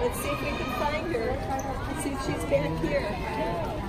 Let's see if we can find her. Let's see if she's back here.